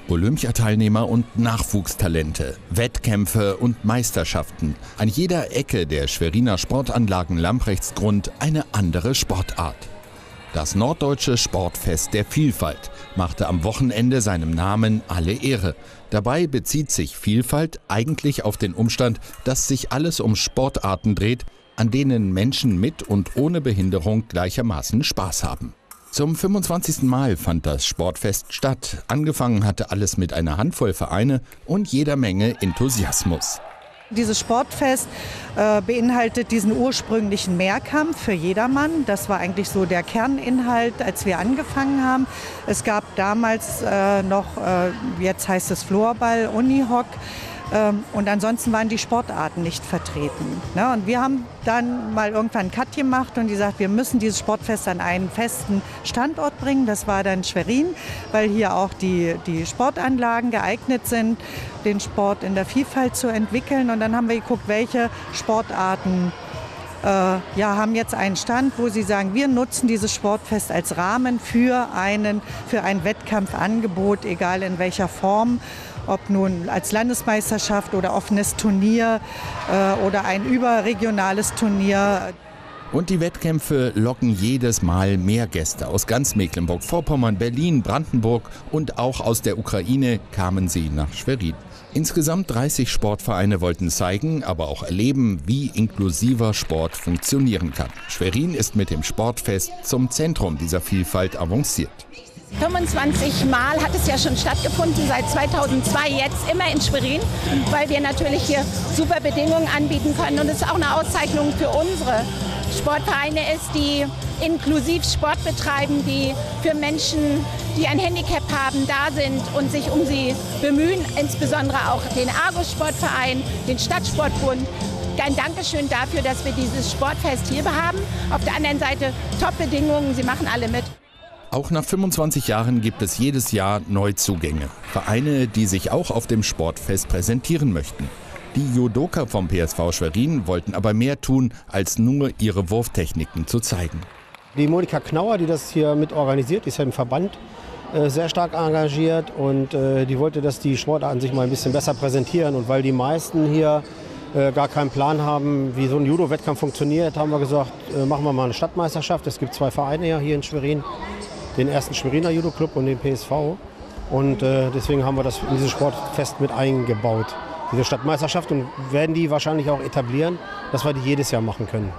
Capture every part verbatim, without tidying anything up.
Olympiateilnehmer und Nachwuchstalente, Wettkämpfe und Meisterschaften. An jeder Ecke der Schweriner Sportanlagen Lamprechts-Grund eine andere Sportart. Das Norddeutsche Sportfest der Vielfalt machte am Wochenende seinem Namen alle Ehre. Dabei bezieht sich Vielfalt eigentlich auf den Umstand, dass sich alles um Sportarten dreht, an denen Menschen mit und ohne Behinderung gleichermaßen Spaß haben. Zum fünfundzwanzigsten Mal fand das Sportfest statt. Angefangen hatte alles mit einer Handvoll Vereine und jeder Menge Enthusiasmus. Dieses Sportfest äh, beinhaltet diesen ursprünglichen Mehrkampf für jedermann. Das war eigentlich so der Kerninhalt, als wir angefangen haben. Es gab damals äh, noch, äh, jetzt heißt es Floorball, Unihock. Ähm, und ansonsten waren die Sportarten nicht vertreten. Ne? Und wir haben dann mal irgendwann einen Cut gemacht und gesagt, wir müssen dieses Sportfest an einen festen Standort bringen. Das war dann Schwerin, weil hier auch die, die Sportanlagen geeignet sind, den Sport in der Vielfalt zu entwickeln. Und dann haben wir geguckt, welche Sportarten äh, ja, haben jetzt einen Stand, wo sie sagen, wir nutzen dieses Sportfest als Rahmen für, einen, für ein Wettkampfangebot, egal in welcher Form. Ob nun als Landesmeisterschaft oder offenes Turnier äh, oder ein überregionales Turnier. Und die Wettkämpfe locken jedes Mal mehr Gäste. Aus ganz Mecklenburg-Vorpommern, Berlin, Brandenburg und auch aus der Ukraine kamen sie nach Schwerin. Insgesamt dreißig Sportvereine wollten zeigen, aber auch erleben, wie inklusiver Sport funktionieren kann. Schwerin ist mit dem Sportfest zum Zentrum dieser Vielfalt avanciert. fünfundzwanzig Mal hat es ja schon stattgefunden, seit zweitausendzwei jetzt immer in Schwerin, weil wir natürlich hier super Bedingungen anbieten können. Und es ist auch eine Auszeichnung für unsere Sportvereine ist, die inklusiv Sport betreiben, die für Menschen, die ein Handicap haben, da sind und sich um sie bemühen. Insbesondere auch den Argus-Sportverein, den Stadtsportbund. Ein Dankeschön dafür, dass wir dieses Sportfest hier haben. Auf der anderen Seite Top-Bedingungen, sie machen alle mit. Auch nach fünfundzwanzig Jahren gibt es jedes Jahr Neuzugänge. Vereine, die sich auch auf dem Sportfest präsentieren möchten. Die Judoka vom P S V Schwerin wollten aber mehr tun, als nur ihre Wurftechniken zu zeigen. Die Monika Knauer, die das hier mit organisiert, die ist ja im Verband äh, sehr stark engagiert. Und äh, die wollte, dass die Sportarten sich mal ein bisschen besser präsentieren. Und weil die meisten hier äh, gar keinen Plan haben, wie so ein Judo-Wettkampf funktioniert, haben wir gesagt, äh, machen wir mal eine Stadtmeisterschaft. Es gibt zwei Vereine ja hier in Schwerin. Den ersten Schweriner Judo-Club und den P S V. Und äh, deswegen haben wir das in dieses Sportfest mit eingebaut, diese Stadtmeisterschaft, und werden die wahrscheinlich auch etablieren, dass wir die jedes Jahr machen können.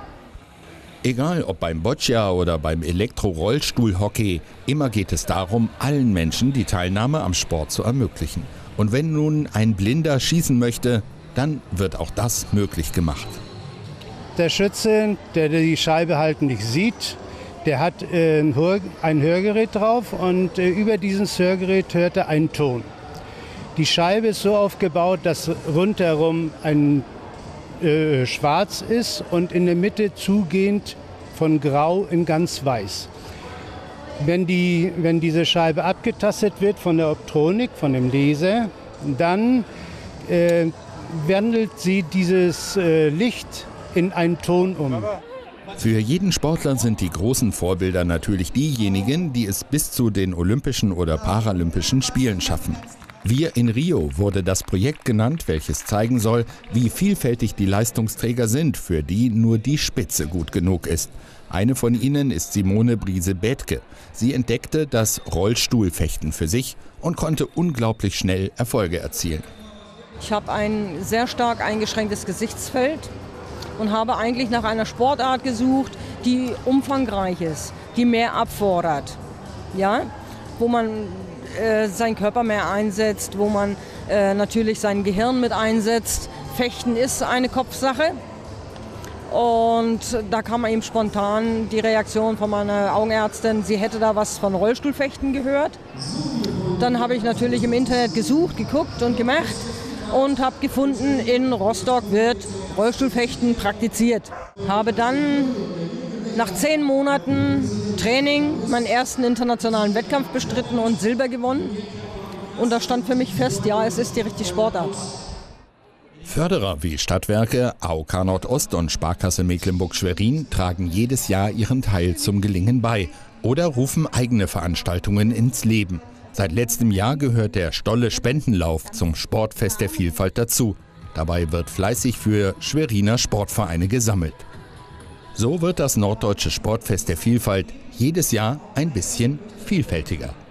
Egal ob beim Boccia oder beim Elektro-Rollstuhl-Hockey, immer geht es darum, allen Menschen die Teilnahme am Sport zu ermöglichen. Und wenn nun ein Blinder schießen möchte, dann wird auch das möglich gemacht. Der Schütze, der die Scheibe halt nicht sieht, der hat äh, ein Hörgerät drauf und äh, über dieses Hörgerät hört er einen Ton. Die Scheibe ist so aufgebaut, dass rundherum ein äh, Schwarz ist und in der Mitte zugehend von Grau in ganz Weiß. Wenn, die, wenn diese Scheibe abgetastet wird von der Optronik, von dem Laser, dann äh, wandelt sie dieses äh, Licht in einen Ton um. Für jeden Sportler sind die großen Vorbilder natürlich diejenigen, die es bis zu den Olympischen oder Paralympischen Spielen schaffen. Wir in Rio wurde das Projekt genannt, welches zeigen soll, wie vielfältig die Leistungsträger sind, für die nur die Spitze gut genug ist. Eine von ihnen ist Simone Briese-Bethke. Sie entdeckte das Rollstuhlfechten für sich und konnte unglaublich schnell Erfolge erzielen. Ich habe ein sehr stark eingeschränktes Gesichtsfeld und habe eigentlich nach einer Sportart gesucht, die umfangreich ist, die mehr abfordert, ja? Wo man äh, seinen Körper mehr einsetzt, wo man äh, natürlich sein Gehirn mit einsetzt. Fechten ist eine Kopfsache und da kam eben spontan die Reaktion von meiner Augenärztin, sie hätte da was von Rollstuhlfechten gehört. Dann habe ich natürlich im Internet gesucht, geguckt und gemacht und habe gefunden, in Rostock wird Rollstuhlfechten praktiziert. Habe dann nach zehn Monaten Training meinen ersten internationalen Wettkampf bestritten und Silber gewonnen. Und da stand für mich fest, ja, es ist die richtige Sportart. Förderer wie Stadtwerke, A O K Nordost und Sparkasse Mecklenburg-Schwerin tragen jedes Jahr ihren Teil zum Gelingen bei oder rufen eigene Veranstaltungen ins Leben. Seit letztem Jahr gehört der Stolle Spendenlauf zum Sportfest der Vielfalt dazu. Dabei wird fleißig für Schweriner Sportvereine gesammelt. So wird das Norddeutsche Sportfest der Vielfalt jedes Jahr ein bisschen vielfältiger.